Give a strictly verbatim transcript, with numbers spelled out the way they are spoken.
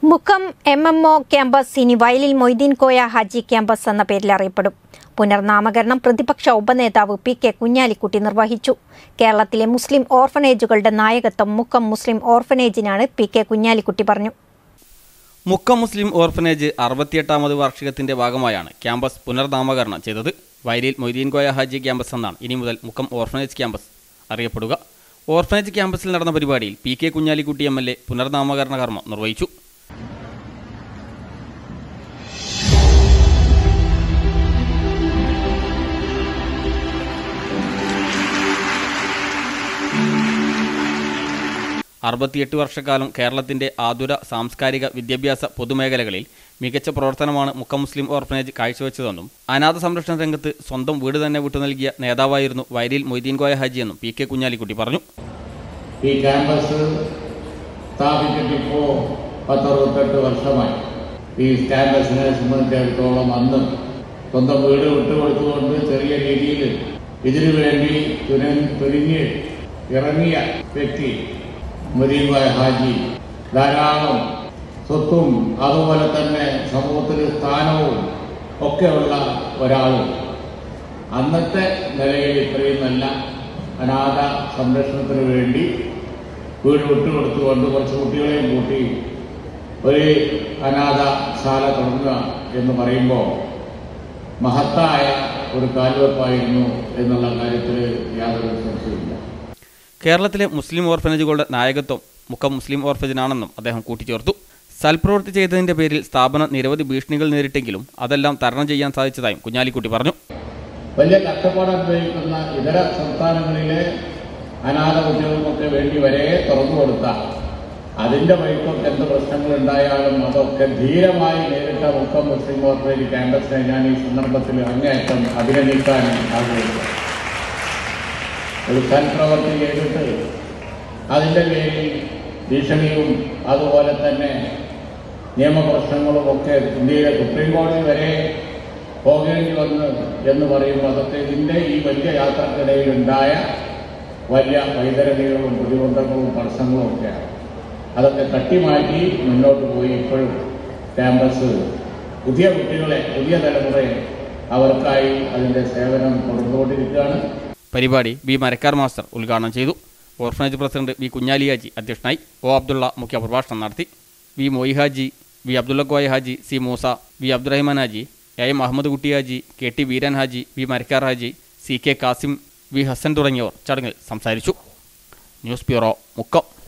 Mukkam M M O campus ഇനി Vayalil Moideen Koya Haji campus എന്ന പേരിൽ അറിയപ്പെടും. പുനർനാമകരണം പ്രതിപക്ഷ ഉപനേതാവ് പി കെ കുഞ്ഞാലിക്കുട്ടി നിർവഹിച്ചു. കേരളത്തിലെ മുസ്ലിം ഓർഫനേജുകളുടെ നായകത്വം മുക്കം മുസ്ലിം ഓർഫനേജിനാണ് പി കെ കുഞ്ഞാലിക്കുട്ടി പറഞ്ഞു. മുക്കം മുസ്ലിം ഓർഫനേജ് അറുപത്തിയെട്ടാമത് വാർഷികത്തിന്റെ ഭാഗമായാണ് ക്യാമ്പസ് പുനർനാമകരണം ചെയ്തത്. വയലിൽ മൊയ്തീൻ കോയ ഹാജി ക്യാമ്പസ് എന്നാണ് ഇനി മുതൽ മുക്കം ഓർഫനേജ് ക്യാമ്പസ് അറിയപ്പെടുക. ഓർഫനേജ് ക്യാമ്പസിൽ നടന്ന പരിപാടിയിൽ P K Kunhalikutty M L A പുനർനാമകരണ കർമ്മം നിർവഹിച്ചു. അറുപത്തിയെട്ട് വർഷക്കാലം കേരളത്തിന്റെ ആതുര സാംസ്കാരിക വിദ്യാഭ്യാസ പൊതുമേഖലകളിൽ മികച്ച പ്രവർത്തനമാണ് മുക്കം മുസ്ലിം ഓർഫനേജ് കാഴ്ചവെച്ചതെന്നും അനാഥ സംരക്ഷണ രംഗത്ത് സ്വന്തം വീട് തന്നെ വിട്ടു നൽകിയ നേതാവായിരുന്നു വയലിൽ മൊയ്തീൻ കോയ ഹാജിയെന്നും പി കെ കുഞ്ഞാലിക്കുട്ടി പറഞ്ഞു. ഈ ക്യാമ്പസ് സ്ഥാപിച്ചിട്ടിപ്പോൾ പത്തറുപത്തെട്ട് വർഷമായി. ഈ ക്യാമ്പസിനെ സംബന്ധിച്ചിടത്തോളം അന്ന് സ്വന്തം വീട് വിട്ടുകൊടുത്തുകൊണ്ട് ചെറിയ രീതിയിൽ ഇതിനു വേണ്ടി തുനിഞ്ഞ് ഇറങ്ങിയ വ്യക്തി മൊയ്തീൻ കോയ ഹാജി ധാരാളം സ്വത്തും അതുപോലെ തന്നെ സമൂഹത്തിൽ സ്ഥാനവും ഒക്കെയുള്ള ഒരാളും അന്നത്തെ നിലയിൽ ഇത്രയും നല്ല അനാഥ സംരക്ഷണത്തിന് വേണ്ടി വീട് വിട്ടുകൊടുത്തുകൊണ്ട് കുറച്ച് കുട്ടികളെയും കൂട്ടി ഒരു അനാഥശാല തുടങ്ങുക എന്ന് പറയുമ്പോൾ മഹത്തായ ഒരു കാൽവെപ്പായിരുന്നു എന്നുള്ള കാര്യത്തിൽ യാതൊരു സംശയമില്ല. കേരളത്തിലെ മുസ്ലിം ഓർഫനേജുകളുടെ നായകത്വം മുക്കം മുസ്ലിം ഓർഫനേജിനാണെന്നും അദ്ദേഹം കൂട്ടിച്ചേർത്തു. സൽപ്രവൃത്തി ചെയ്തതിന്റെ പേരിൽ സ്ഥാപനം നിരവധി ഭീഷണികൾ നേരിട്ടെങ്കിലും അതെല്ലാം തരണം ചെയ്യാൻ സാധിച്ചതായും കുഞ്ഞാലിക്കുട്ടി പറഞ്ഞു. വലിയ കഷ്ടപ്പാട് അനുഭവിക്കുന്ന ഇതര സംസ്ഥാനങ്ങളിലെ അനാഥ കുട്ടികൾക്കൊക്കെ വേണ്ടി വരെ തുറന്നു കൊടുത്ത അതിന്റെ വഴിക്കൊക്കെ എന്ത് പ്രശ്നങ്ങൾ ഉണ്ടായാലും അതൊക്കെ ധീരമായി നേരിട്ട മുക്കം മുസ്ലിം ഓർഫനേജ് ക്യാമ്പസിനെ ഞാൻ ഈ സന്ദർഭത്തിൽ അങ്ങേയറ്റം അഭിനന്ദിക്കാൻ ആഗ്രഹിക്കുന്നു. ഒരു സൽപ്രവൃത്തി ചെയ്തിട്ട് അതിൻ്റെ പേരിൽ ഭീഷണിയും അതുപോലെ തന്നെ നിയമപ്രശ്നങ്ങളും ഒക്കെ ഇന്ത്യയിലെ സുപ്രീം കോടതി വരെ പോകേണ്ടി വന്നു എന്ന് പറയുമ്പോൾ അതൊക്കെ ഇതിൻ്റെ ഈ വലിയ യാത്രക്കിടയിൽ ഉണ്ടായ വലിയ വൈതരണികളും പ്രതിബന്ധങ്ങളും തടസ്സങ്ങളും ഒക്കെയാണ്. അതൊക്കെ തട്ടിമാറ്റി മുന്നോട്ട് പോയി ഇപ്പോഴും ക്യാമ്പസ് പുതിയ കുട്ടികളെ പുതിയ തലമുറയെ അവർക്കായി അതിൻ്റെ സേവനം കൊടുത്തുകൊണ്ടിരിക്കുകയാണ്. പരിപാടി ബി മരക്കാർ മാസ്റ്റർ ഉദ്ഘാടനം ചെയ്തു. Orphanage president V Kunhali Haji അധ്യക്ഷനായി. ഒ അബ്ദുള്ള മുഖ്യപ്രഭാഷണം നടത്തി. V Moi Haji, V Abdulla Koya Haji, C Moosa, V Abdurahman Haji, A M Ahammed Kutty Haji, K T Veeran Haji, V Marakkar Haji, C K Kasim, V Hasan തുടങ്ങിയവർ ചടങ്ങിൽ സംസാരിച്ചു. News bureau Mukkam.